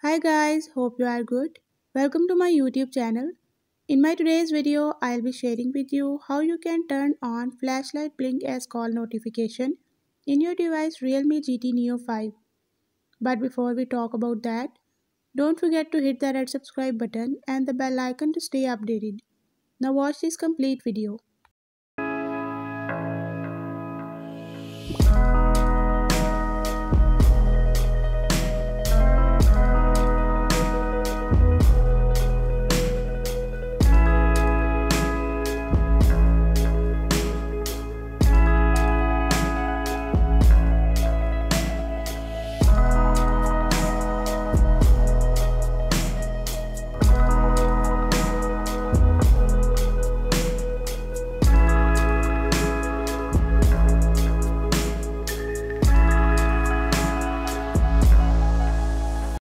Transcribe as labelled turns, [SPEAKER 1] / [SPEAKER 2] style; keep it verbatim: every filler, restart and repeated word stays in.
[SPEAKER 1] Hi guys, hope you are good. Welcome to my YouTube channel. In my today's video, I'll be sharing with you how you can turn on flashlight blink as call notification in your device Realme G T Neo five. But before we talk about that, don't forget to hit the red subscribe button and the bell icon to stay updated. Now watch this complete video.